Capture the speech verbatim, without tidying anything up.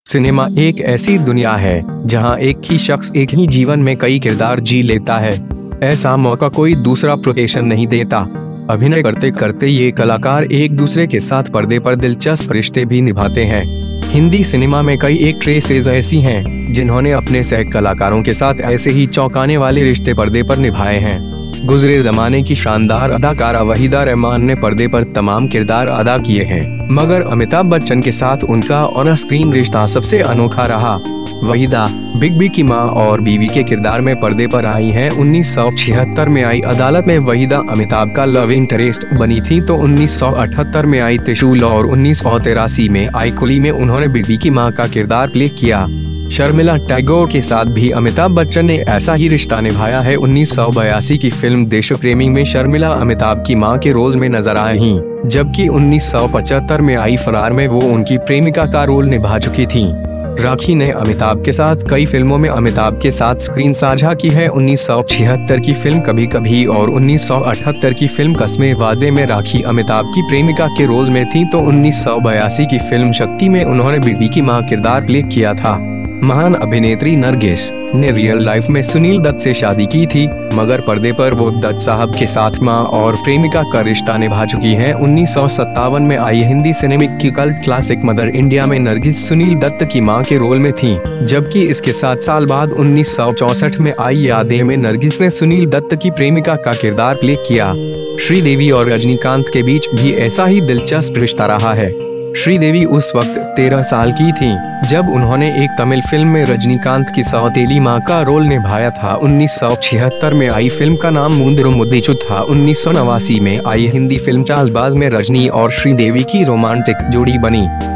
Cinema एक ऐसी दुनिया है जहां एक ही शख्स एक ही जीवन में कई किरदार जी लेता है। ऐसा मौका कोई दूसरा प्रोफेशन नहीं देता। अभिनय करते करते ये कलाकार एक दूसरे के साथ पर्दे पर दिलचस्प रिश्ते भी निभाते हैं। हिंदी सिनेमा में कई एक्ट्रेसेस ऐसी हैं जिन्होंने अपने सह कलाकारों के साथ ऐसे ही चौंकाने वाले रिश्ते पर्दे पर निभाए हैं। गुजरे जमाने की शानदार अदाकारा वहीदा रहमान ने पर्दे पर तमाम किरदार अदा किए हैं, मगर अमिताभ बच्चन के साथ उनका ऑन स्क्रीन रिश्ता सबसे अनोखा रहा। वहीदा बिग बी की मां और बीवी के किरदार में पर्दे पर आई हैं। उन्नीस सौ छिहत्तर में आई अदालत में वहीदा अमिताभ का लव इंटरेस्ट बनी थी, तो उन्नीस सौ अठहत्तर में आई त्रिशूल और उन्नीस सौ तिरासी में आई कुली में उन्होंने बिग बी की मां का किरदार प्ले किया। शर्मिला टैगोर के साथ भी अमिताभ बच्चन ने ऐसा ही रिश्ता निभाया है। उन्नीस सौ बयासी की फिल्म देशप्रेमी में शर्मिला अमिताभ की मां के रोल में नजर आई, जबकि उन्नीस सौ पचहत्तर में आई फरार में वो उनकी प्रेमिका का रोल निभा चुकी थीं। राखी ने अमिताभ के साथ कई फिल्मों में अमिताभ के साथ स्क्रीन साझा की है। उन्नीस सौ छिहत्तर की फिल्म कभी कभी और उन्नीस सौ अठहत्तर की फिल्म कस्मे वादे में राखी अमिताभ की प्रेमिका के रोल में थी, तो उन्नीस सौ बयासी की फिल्म शक्ति में उन्होंने बीबी की मां किरदार प्ले किया था। महान अभिनेत्री नरगिस ने रियल लाइफ में सुनील दत्त से शादी की थी, मगर पर्दे पर वो दत्त साहब के साथ मां और प्रेमिका का रिश्ता निभा चुकी हैं। उन्नीस सौ सत्तावन में आई हिंदी सिनेमा की कल्ट क्लासिक मदर इंडिया में नरगिस सुनील दत्त की मां के रोल में थीं, जबकि इसके सात साल बाद उन्नीस सौ चौसठ में आई यादें में नरगिस ने सुनील दत्त की प्रेमिका का किरदार प्ले किया। श्रीदेवी और रजनीकांत के बीच भी ऐसा ही दिलचस्प रिश्ता रहा है। श्रीदेवी उस वक्त तेरह साल की थीं जब उन्होंने एक तमिल फिल्म में रजनीकांत की सौतेली मां का रोल निभाया था। उन्नीस सौ छिहत्तर में आई फिल्म का नाम मुंदुरु मुद्दिचु था। उन्नीस सौ नवासी में आई हिंदी फिल्म चालबाज में रजनी और श्रीदेवी की रोमांटिक जोड़ी बनी।